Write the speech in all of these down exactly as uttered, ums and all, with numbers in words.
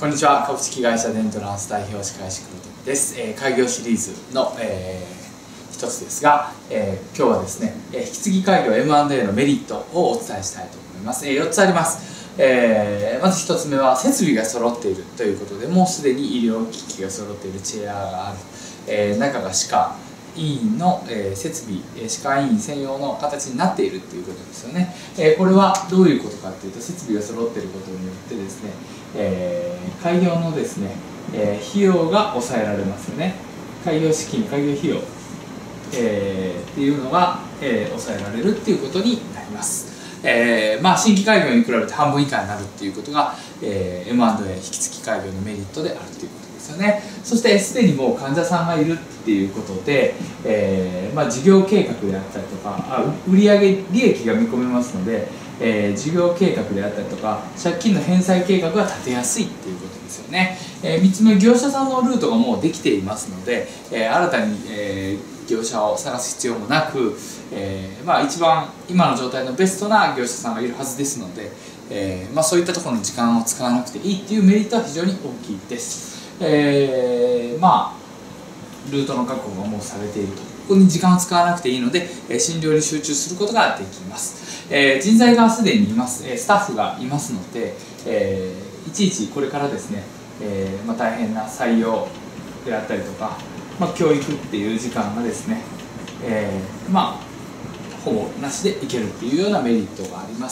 こんにちは。株式会社デントランス代表司会師黒富です。えー、開業シリーズの、えー、一つですが、えー、今日はですね、えー、引き継ぎ開業 エムアンドエー のメリットをお伝えしたいと思います。えー、よっつあります。えー、まずひとつめは設備が揃っているということで、もうすでに医療機器が揃っているチェアがある、えー、中が歯科医院の、えー、設備、歯科医院専用の形になっているということですよね。えー、これはどういうことかというと、設備が揃っていることによってですね、えー、開業のですね、えー、費用が抑えられますよね。開業資金、開業費用、えー、っていうのが、えー、抑えられるっていうことになります。えーまあ、新規開業に比べて半分以下になるっていうことが、えー、エムアンドエー 引き継ぎ開業のメリットであるということですよね。そしてすでにもう患者さんがいるっていうことで、えーまあ、事業計画であったりとか、あ売上利益が見込めますので、えー、事業計画であったりとか借金の返済計画が立てやすいっていうことですよね。えー、みっつめ、業者さんのルートがもうできていますので、えー、新たに、えー業者を探す必要もなく、えーまあ、一番今の状態のベストな業者さんがいるはずですので、えーまあ、そういったところの時間を使わなくていいっていうメリットは非常に大きいです。えー、まあルートの確保がもうされていると、ここに時間を使わなくていいので診療に集中することができます。えー、人材がすでにいます、スタッフがいますので、えー、いちいちこれからですね、えーまあ、大変な採用であったりとか、まあ、教育っていう時間がですね、えー、まあほぼなしでいけるっていうようなメリットがあります。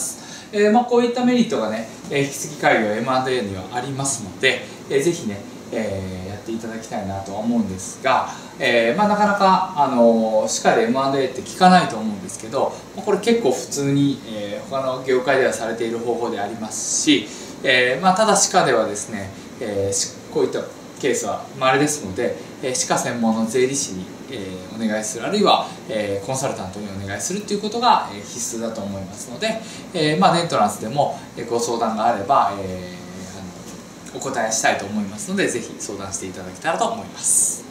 えーまあ、こういったメリットがね、引き継ぎ開業 エムアンドエー にはありますので、えー、ぜひね、えー、やっていただきたいなとは思うんですが、えーまあ、なかなか、あのー、歯科で エムアンドエー って聞かないと思うんですけど、これ結構普通に、えー、他の業界ではされている方法でありますし、えーまあ、ただ歯科ではですね、えー、こういったケースは稀ですので、歯科専門の税理士にお願いする、あるいはコンサルタントにお願いするということが必須だと思いますので、まあ、デントランスでもご相談があれば、えー、あのお答えしたいと思いますので、ぜひ相談していただけたらと思います。